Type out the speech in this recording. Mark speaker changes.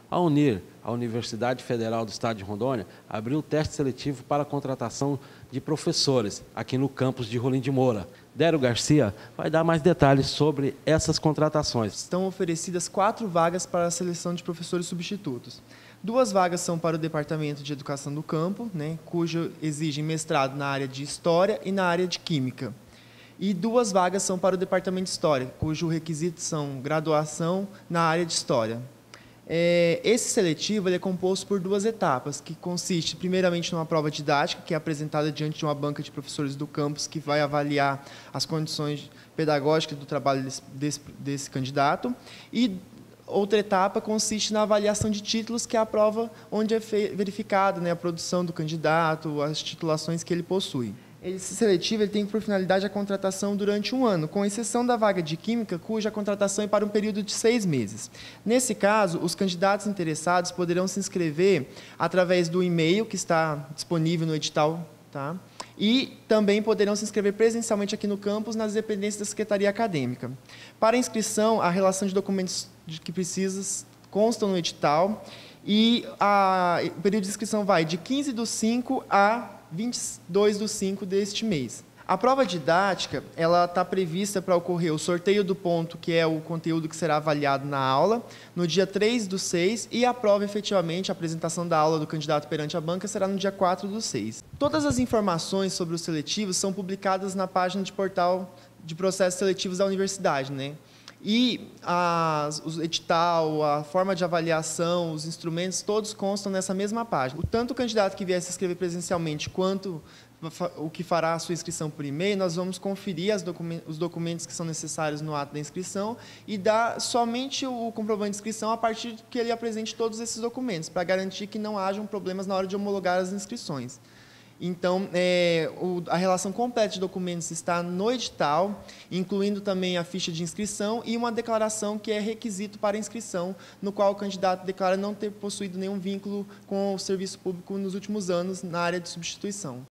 Speaker 1: A UNIR, a Universidade Federal do Estado de Rondônia, abriu o teste seletivo para a contratação de professores aqui no campus de Rolim de Moura. Dério Garcia vai dar mais detalhes sobre essas contratações.
Speaker 2: Estão oferecidas 4 vagas para a seleção de professores substitutos. 2 vagas são para o Departamento de Educação do Campo, cujo exigem mestrado na área de História e na área de Química. E 2 vagas são para o Departamento de História, cujo requisito são graduação na área de História. Esse seletivo é composto por 2 etapas, que consiste primeiramente numa prova didática, que é apresentada diante de uma banca de professores do campus, que vai avaliar as condições pedagógicas do trabalho desse candidato. E outra etapa consiste na avaliação de títulos, que é a prova onde é verificada a produção do candidato, as titulações que ele possui. Esse seletivo tem por finalidade a contratação durante 1 ano, com exceção da vaga de Química, cuja contratação é para um período de 6 meses. Nesse caso, os candidatos interessados poderão se inscrever através do e-mail que está disponível no edital, tá? E também poderão se inscrever presencialmente aqui no campus, nas dependências da Secretaria Acadêmica. Para a inscrição, a relação de documentos que precisam constam no edital e o período de inscrição vai de 15/5 a 22/5 deste mês. A prova didática está prevista para ocorrer o sorteio do ponto, que é o conteúdo que será avaliado na aula, no dia 3/6, e a prova, efetivamente, a apresentação da aula do candidato perante a banca, será no dia 4/6. Todas as informações sobre os seletivos são publicadas na página de portal de processos seletivos da universidade, E o edital, a forma de avaliação, os instrumentos, todos constam nessa mesma página. Tanto o candidato que vier se inscrever presencialmente, quanto o que fará a sua inscrição por e-mail, nós vamos conferir os documentos que são necessários no ato da inscrição e dar somente o comprovante de inscrição a partir que ele apresente todos esses documentos, para garantir que não hajam problemas na hora de homologar as inscrições. Então, a relação completa de documentos está no edital, incluindo também a ficha de inscrição e uma declaração que é requisito para a inscrição, no qual o candidato declara não ter possuído nenhum vínculo com o serviço público nos últimos anos na área de substituição.